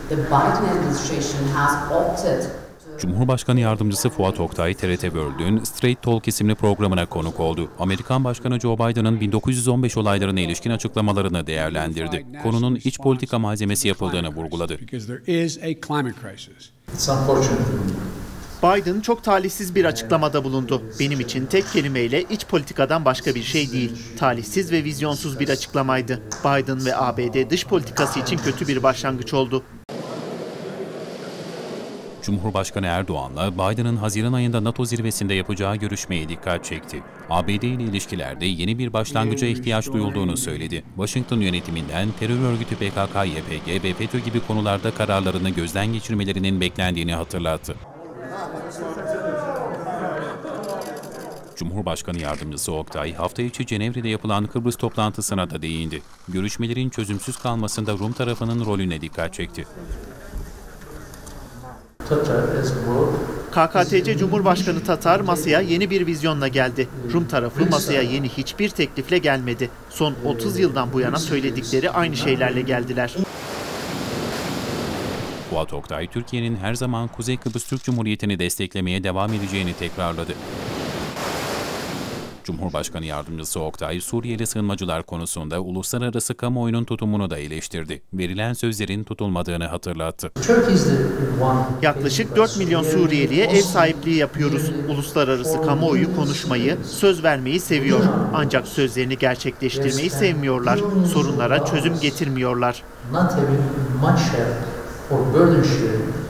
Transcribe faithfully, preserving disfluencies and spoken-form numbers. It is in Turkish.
the Biden administration has opted. Cumhurbaşkanı Yardımcısı Fuat Oktay, T R T World'ün Straight Talk isimli programına konuk oldu. Amerikan Başkanı Joe Biden'ın bin dokuz yüz on beş olaylarına ilişkin açıklamalarını değerlendirdi. Konunun iç politika malzemesi yapıldığını vurguladı. Biden çok talihsiz bir açıklamada bulundu. Benim için tek kelimeyle iç politikadan başka bir şey değil. Talihsiz ve vizyonsuz bir açıklamaydı. Biden ve A B D dış politikası için kötü bir başlangıç oldu. Cumhurbaşkanı Erdoğan'la Biden'ın Haziran ayında NATO zirvesinde yapacağı görüşmeye dikkat çekti. A B D ile ilişkilerde yeni bir başlangıca ihtiyaç duyulduğunu söyledi. Washington yönetiminden terör örgütü P K K, Y P G ve FETÖ gibi konularda kararlarını gözden geçirmelerinin beklendiğini hatırlattı. Cumhurbaşkanı Yardımcısı Oktay, hafta içi Cenevre'de yapılan Kıbrıs toplantısına da değindi. Görüşmelerin çözümsüz kalmasında Rum tarafının rolüne dikkat çekti. K K T C Cumhurbaşkanı Tatar masaya yeni bir vizyonla geldi. Rum tarafı masaya yeni hiçbir teklifle gelmedi. Son otuz yıldan bu yana söyledikleri aynı şeylerle geldiler. Fuat Oktay, Türkiye'nin her zaman Kuzey Kıbrıs Türk Cumhuriyeti'ni desteklemeye devam edeceğini tekrarladı. Cumhurbaşkanı Yardımcısı Oktay, Suriyeli sığınmacılar konusunda uluslararası kamuoyunun tutumunu da eleştirdi. Verilen sözlerin tutulmadığını hatırlattı. Yaklaşık dört milyon Suriyeliye ev sahipliği yapıyoruz. Uluslararası kamuoyu konuşmayı, söz vermeyi seviyor. Ancak sözlerini gerçekleştirmeyi sevmiyorlar. Sorunlara çözüm getirmiyorlar.